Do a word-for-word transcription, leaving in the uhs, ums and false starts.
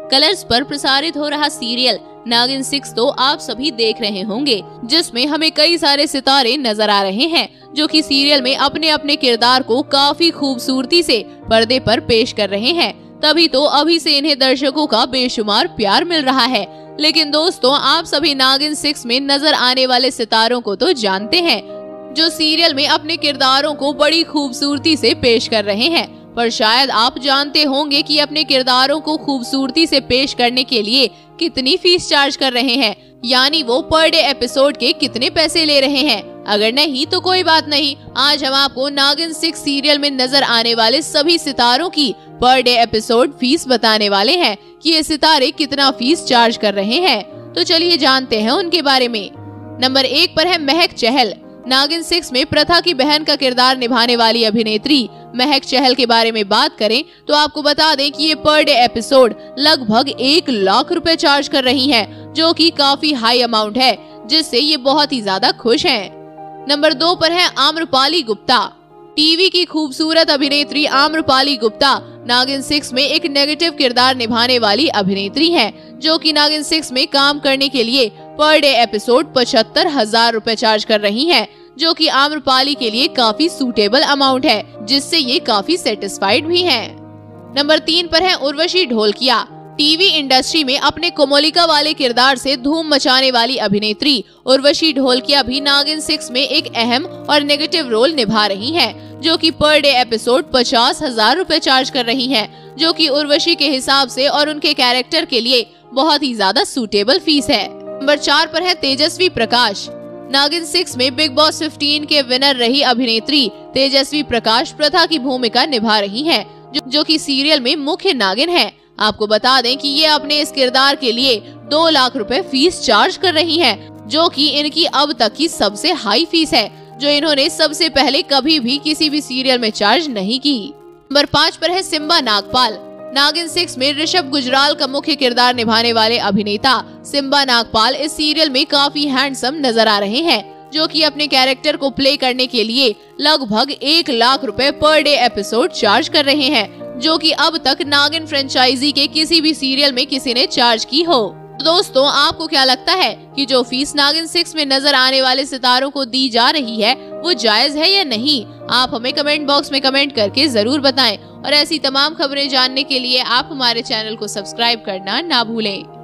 Colours पर प्रसारित हो रहा सीरियल नागिन सिक्स तो आप सभी देख रहे होंगे, जिसमें हमें कई सारे सितारे नजर आ रहे हैं जो कि सीरियल में अपने अपने किरदार को काफी खूबसूरती से पर्दे पर पेश कर रहे हैं। तभी तो अभी से इन्हें दर्शकों का बेशुमार प्यार मिल रहा है। लेकिन दोस्तों, आप सभी नागिन सिक्स में नजर आने वाले सितारों को तो जानते हैं जो सीरियल में अपने किरदारों को बड़ी खूबसूरती से पेश कर रहे हैं। पर शायद आप जानते होंगे कि अपने किरदारों को खूबसूरती से पेश करने के लिए कितनी फीस चार्ज कर रहे हैं, यानी वो पर डे एपिसोड के कितने पैसे ले रहे हैं। अगर नहीं तो कोई बात नहीं, आज हम आपको नागिन सिक्स सीरियल में नजर आने वाले सभी सितारों की पर डे एपिसोड फीस बताने वाले हैं कि ये सितारे कितना फीस चार्ज कर रहे हैं। तो चलिए जानते हैं उनके बारे में। नंबर एक पर है महक चहल। नागिन सिक्स में प्रथा की बहन का किरदार निभाने वाली अभिनेत्री महक चहल के बारे में बात करें तो आपको बता दें कि ये पर डे एपिसोड लगभग एक लाख रुपए चार्ज कर रही हैं, जो कि काफी हाई अमाउंट है, जिससे ये बहुत ही ज्यादा खुश हैं। नंबर दो पर है आम्रपाली गुप्ता। टीवी की खूबसूरत अभिनेत्री आम्रपाली गुप्ता नागिन सिक्स में एक नेगेटिव किरदार निभाने वाली अभिनेत्री है, जो कि नागिन सिक्स में काम करने के लिए पर डे एपिसोड पचहत्तर हजार रूपए चार्ज कर रही हैं, जो कि आम्रपाली के लिए काफी सूटेबल अमाउंट है, जिससे ये काफी सेटिस्फाइड भी हैं। नंबर तीन पर है उर्वशी ढोलकिया। टीवी इंडस्ट्री में अपने कोमोलिका वाले किरदार से धूम मचाने वाली अभिनेत्री उर्वशी ढोलकिया भी नागिन सिक्स में एक अहम और नेगेटिव रोल निभा रही हैं, जो कि पर डे एपिसोड पचास हजार रूपए चार्ज कर रही हैं, जो कि उर्वशी के हिसाब से और उनके कैरेक्टर के लिए बहुत ही ज्यादा सूटेबल फीस है। नंबर चार पर है तेजस्वी प्रकाश। नागिन सिक्स में बिग बॉस पंद्रह के विनर रही अभिनेत्री तेजस्वी प्रकाश प्रथा की भूमिका निभा रही हैं, जो, जो कि सीरियल में मुख्य नागिन है। आपको बता दें कि ये अपने इस किरदार के लिए दो लाख रुपए फीस चार्ज कर रही हैं, जो कि इनकी अब तक की सबसे हाई फीस है, जो इन्होंने सबसे पहले कभी भी किसी भी सीरियल में चार्ज नहीं की। नंबर पाँच पर है सिम्बा नागपाल। नागिन सिक्स में ऋषभ गुजराल का मुख्य किरदार निभाने वाले अभिनेता सिम्बा नागपाल इस सीरियल में काफी हैंडसम नजर आ रहे हैं, जो कि अपने कैरेक्टर को प्ले करने के लिए लगभग एक लाख रुपए पर डे एपिसोड चार्ज कर रहे हैं, जो कि अब तक नागिन फ्रेंचाइजी के किसी भी सीरियल में किसी ने चार्ज की हो। तो दोस्तों, आपको क्या लगता है कि जो फीस नागिन सिक्स में नजर आने वाले सितारों को दी जा रही है वो जायज है या नहीं? आप हमें कमेंट बॉक्स में कमेंट करके जरूर बताएं और ऐसी तमाम खबरें जानने के लिए आप हमारे चैनल को सब्सक्राइब करना ना भूलें।